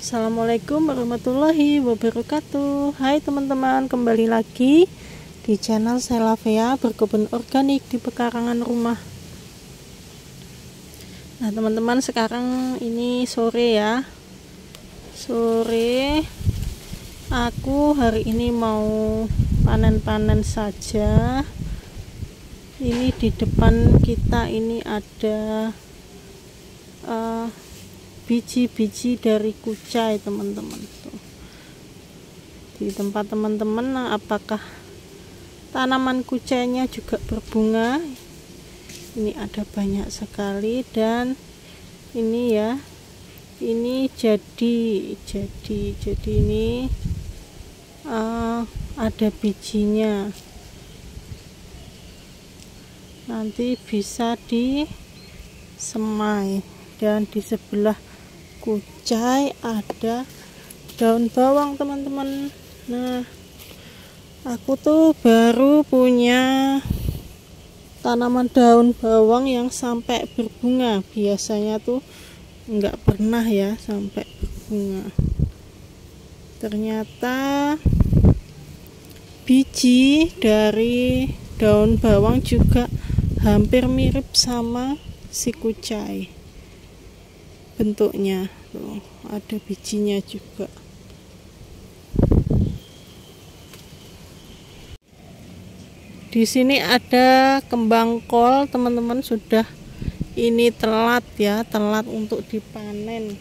Assalamualaikum warahmatullahi wabarakatuh. Hai teman-teman, kembali lagi di channel Selavea berkebun organik di pekarangan rumah. Nah teman-teman, sekarang ini sore ya. Sore aku hari ini mau panen-panen saja. Ini di depan kita ini ada biji-biji dari kucai teman-teman. Di tempat teman-teman, apakah tanaman kucainya juga berbunga? Ini ada banyak sekali, dan ini ya, ini jadi ini ada bijinya, nanti bisa disemai. Dan di sebelah kucai ada daun bawang teman-teman. Nah, aku tuh baru punya tanaman daun bawang yang sampai berbunga. Biasanya tuh nggak pernah ya sampai berbunga. Ternyata biji dari daun bawang juga hampir mirip sama si kucai. Bentuknya tuh, ada bijinya juga. Di sini ada kembang kol teman-teman, sudah ini telat ya, telat untuk dipanen.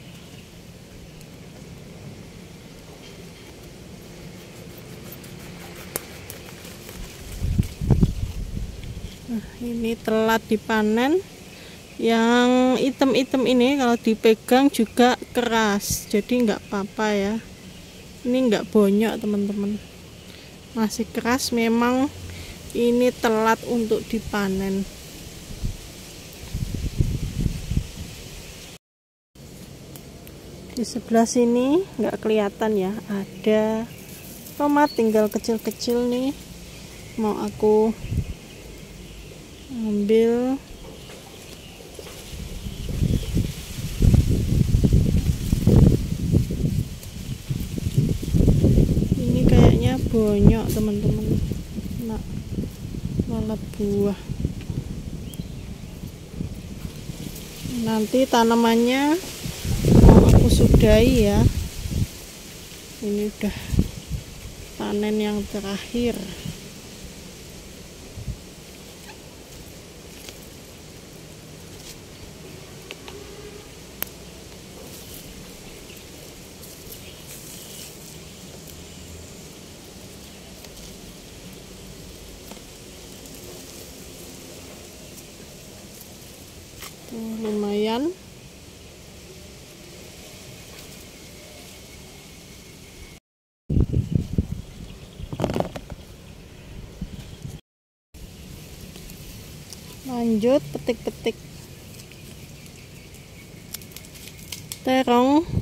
Nah, ini telat dipanen. Yang item-item ini kalau dipegang juga keras, jadi nggak apa-apa ya. Ini nggak bonyok teman-teman, masih keras. Memang ini telat untuk dipanen. Di sebelah sini nggak kelihatan ya, ada tomat tinggal kecil-kecil nih, mau aku ambil. Bonyok teman-teman, nah, malah buah. Nanti tanamannya mau aku sudahi ya. Ini udah panen yang terakhir. Lumayan. Lanjut petik-petik terong.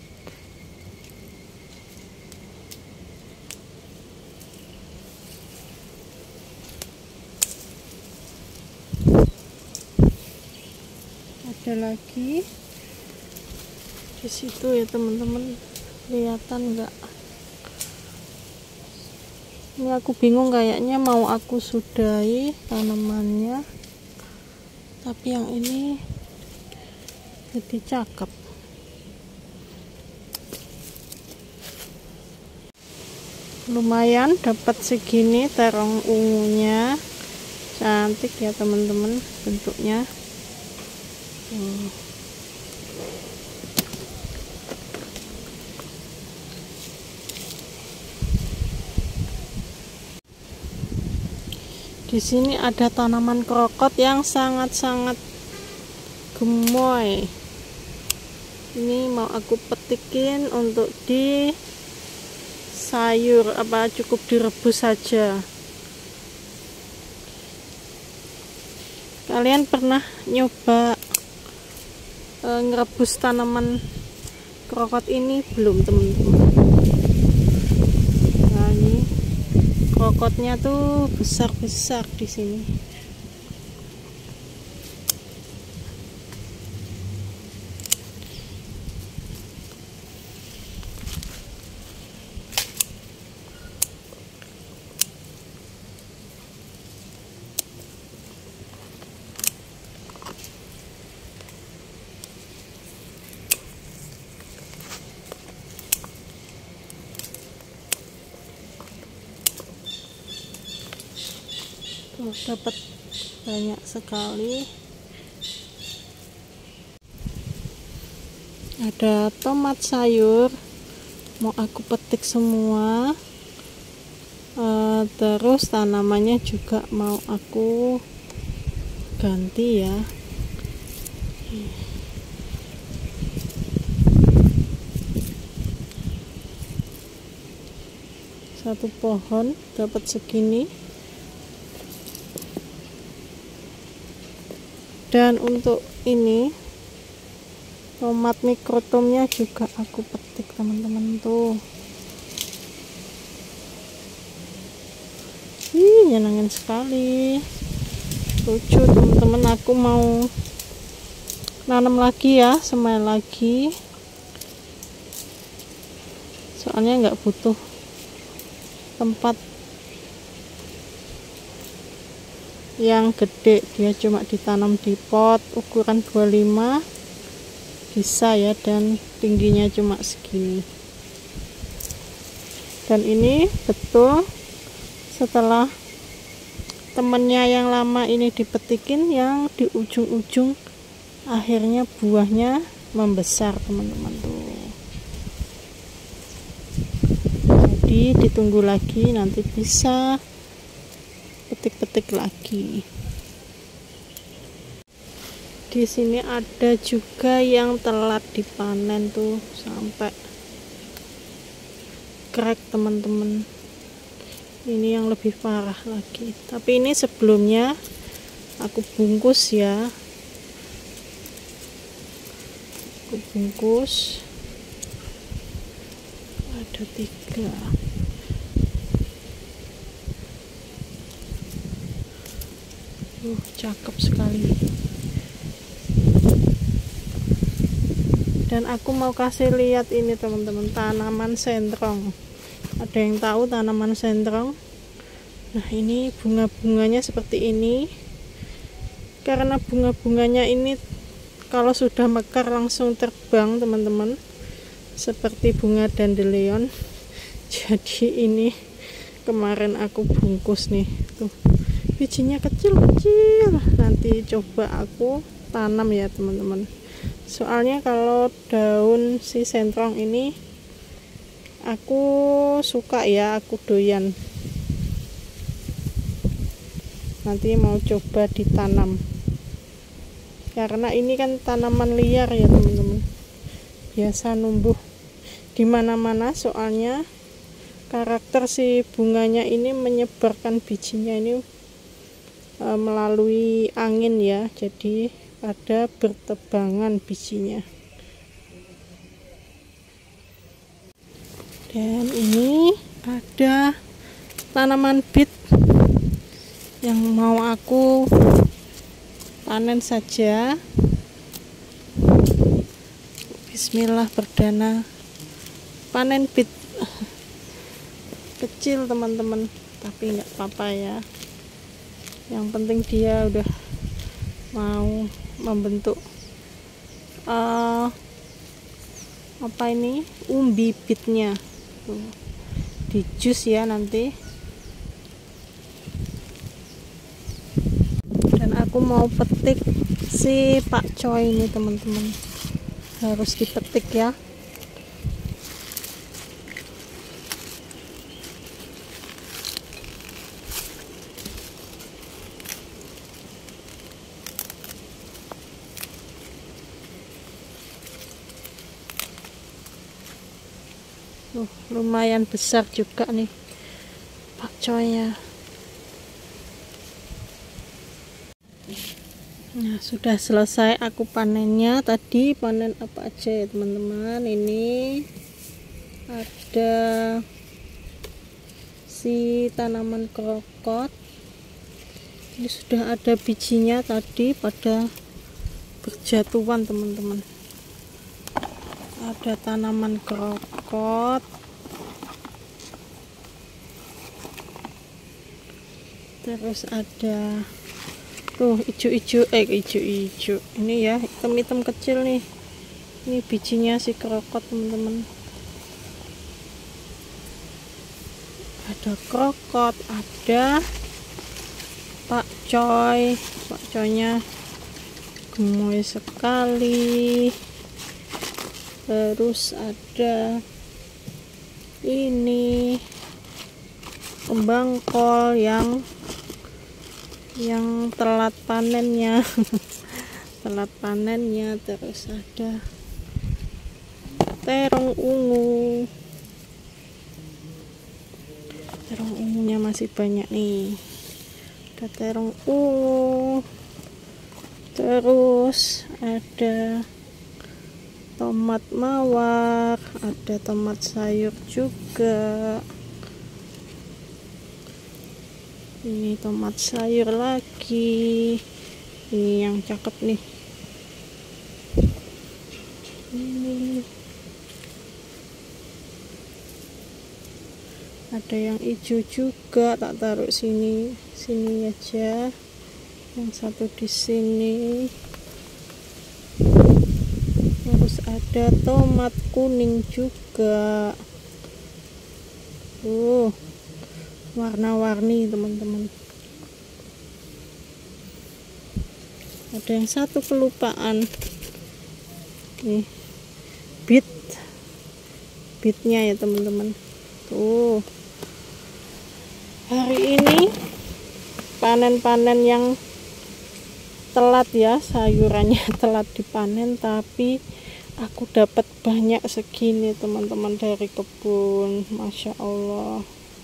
Ada lagi di situ ya teman-teman, kelihatan enggak? Ini aku bingung, kayaknya mau aku sudahi tanamannya, tapi yang ini jadi cakep. Lumayan dapat segini terong ungunya, cantik ya teman-teman bentuknya. Di sini ada tanaman krokot yang sangat-sangat gemoy. Ini mau aku petikin untuk di sayur, apa cukup direbus saja. Kalian pernah nyoba ngerebus tanaman krokot ini belum teman-teman? Nah, ini krokotnya tuh besar-besar di sini. dapat banyak sekali. Ada tomat sayur mau aku petik semua. Terus tanamannya juga mau aku ganti ya. Satu pohon dapat segini. Dan untuk ini tomat mikrotomnya juga aku petik teman-teman tuh. Nyenangin sekali, lucu teman-teman. Aku mau nanam lagi ya, semai lagi, soalnya nggak butuh tempat yang gede, dia cuma ditanam di pot ukuran 25 bisa ya, dan tingginya cuma segini. Dan ini betul setelah temennya yang lama ini dipetikin, yang di ujung-ujung akhirnya buahnya membesar teman-teman tuh. Jadi ditunggu lagi, nanti bisa petik-petik lagi. Di sini ada juga yang telat dipanen tuh, sampai crack teman-teman. Ini yang lebih parah lagi, tapi ini sebelumnya aku bungkus ya, aku bungkus. Ada 3. Cakep sekali. Dan aku mau kasih lihat ini teman-teman, tanaman sentrong. Ada yang tahu tanaman sentrong? Nah, ini bunga-bunganya seperti ini. Karena bunga-bunganya ini kalau sudah mekar langsung terbang teman-teman, seperti bunga dandelion. Jadi ini kemarin aku bungkus nih tuh, bijinya kecil-kecil. Nanti coba aku tanam ya teman-teman, soalnya kalau daun si sentrong ini aku suka ya, aku doyan. Nanti mau coba ditanam, karena ini kan tanaman liar ya teman-teman, biasa numbuh di mana-mana. Soalnya karakter si bunganya ini menyebarkan bijinya ini melalui angin ya, jadi ada bertebangan bijinya. Dan ini ada tanaman bit yang mau aku panen saja. Bismillah, perdana panen bit. Kecil teman-teman, tapi nggak apa-apa ya, yang penting dia udah mau membentuk apa ini, umbi bitnya tuh, di jus ya nanti. Dan aku mau petik si pakcoy ini teman-teman, harus dipetik ya. Lumayan besar juga nih pakcoynya. Nah, sudah selesai aku panennya. Tadi panen apa aja ya teman-teman? Ini ada si tanaman krokot. Ini sudah ada bijinya tadi pada berjatuhan teman-teman. Ada tanaman krokot, terus ada tuh hijau-hijau, hijau-hijau ini ya, hitam-hitam kecil nih. Ini bijinya si krokot teman-teman. Ada krokot, ada pakcoynya gemoy sekali. Terus ada ini kembang kol yang telat panennya. Telat panennya. Terus ada terong ungu. Terong ungunya masih banyak nih. Ada terong ungu. Terus ada tomat mawar, ada tomat sayur juga. Ini tomat sayur lagi. Ini yang cakep nih. Ini ada yang hijau juga, tak taruh sini aja. Yang satu di sini. Terus ada tomat kuning juga. Warna-warni teman-teman. Ada yang satu kelupaan. Nih, bitnya ya teman-teman. Tuh. Hari ini panen-panen yang telat ya, sayurannya telat dipanen, tapi aku dapat banyak segini teman-teman dari kebun. Masya Allah.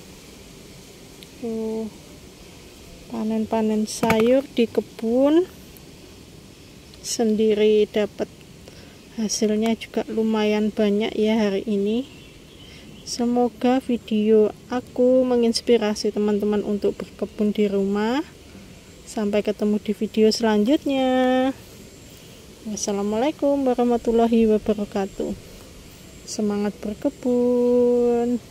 Tuh, panen-panen sayur di kebun sendiri, dapat hasilnya juga lumayan banyak ya hari ini. Semoga video aku menginspirasi teman-teman untuk berkebun di rumah. Sampai ketemu di video selanjutnya. Wassalamualaikum warahmatullahi wabarakatuh. Semangat berkebun.